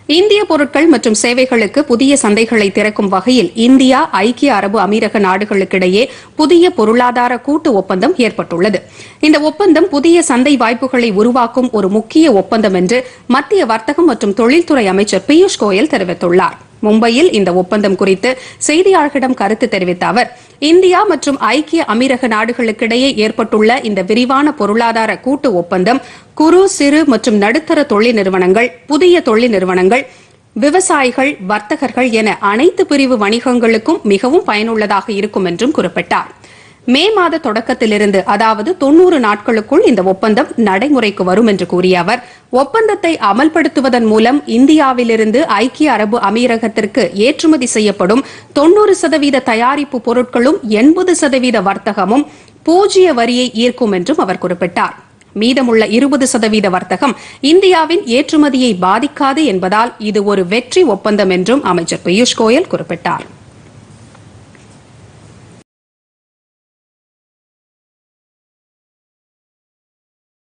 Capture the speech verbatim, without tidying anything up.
இந்திய பொருட்கள் மற்றும் சேவைகளுக்கு புதிய சந்தைகளை திறக்கும் வகையில் இந்தியா ஐக்கிய அரபு அமீரக நாடுகளுக்கிடையே புதிய பொருளாதார கூட்டு ஒப்பந்தம் ஏற்பட்டுள்ளது. இந்த ஒப்பந்தம் புதிய சந்தை வாய்ப்புகளை உருவாக்கும் ஒரு முக்கிய ஒப்பந்தம் என்று மத்திய வர்த்தகம் மற்றும் தொழில்துறை அமைச்சர் பியூஷ் கோயல் தெரிவித்துள்ளார். மும்பையில் இந்த ஒப்பந்தம் குறித்து செய்தியாளர்களிடம் கருத்து தெரிவித்த அவர், இந்தியா மற்றும் ஐக்கிய அமீரக நாடுகளுக்கிடையே ஏற்பட்டுள்ள இந்த விரிவான பொருளாதார கூட்டு ஒப்பந்தம் குறு சிறு மற்றும் நடுத்தர தொழில் நிறுவனங்கள், புதிய தொழில் நிறுவனங்கள், விவசாயிகள், வர்த்தகர்கள் என அனைத்து பிரிவு வணிகங்களுக்கும் மிகவும் பயனுள்ளதாக இருக்கும் என்றும் குறிப்பிட்டார். மே மாத தொடக்கத்திலிருந்து அதாவது தொன்னூறு நாட்களுக்குள் இந்த ஒப்பந்தம் நடைமுறைக்கு வரும் என்று கூறிய அவர், ஒப்பந்தத்தை அமல்படுத்துவதன் மூலம் இந்தியாவிலிருந்து ஐக்கிய அரபு அமீரகத்திற்கு ஏற்றுமதி செய்யப்படும் தொன்னூறு சதவீத தயாரிப்பு பொருட்களும் எண்பது சதவீத வர்த்தகமும் பூஜ்ய வரியை ஈர்க்கும் என்றும் அவர் குறிப்பிட்டார். மீதமுள்ள இருபது சதவீத வர்த்தகம் இந்தியாவின் ஏற்றுமதியை பாதிக்காது என்பதால் இது ஒரு வெற்றி ஒப்பந்தம் என்றும் அமைச்சர் பியூஷ் கோயல் குறிப்பிட்டார்.